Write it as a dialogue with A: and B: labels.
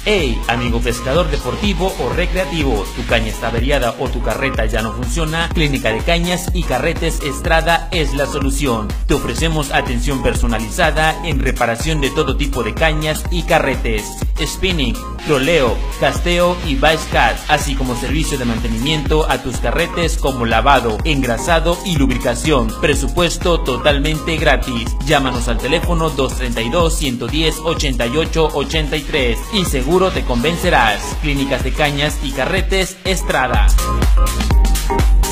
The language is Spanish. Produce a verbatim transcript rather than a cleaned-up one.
A: Hey, amigo pescador deportivo o recreativo, tu caña está averiada o tu carreta ya no funciona, Clínica de Cañas y Carretes Estrada es la solución. Te ofrecemos atención personalizada en reparación de todo tipo de cañas y carretes, spinning, troleo, casteo y vice cast, así como servicio de mantenimiento a tus carretes como lavado, engrasado y lubricación. Presupuesto totalmente gratis. Llámanos al teléfono dos tres dos, uno uno cero, ocho ocho ocho tres y seguro te convencerás. Clínicas de Cañas y Carretes Estrada.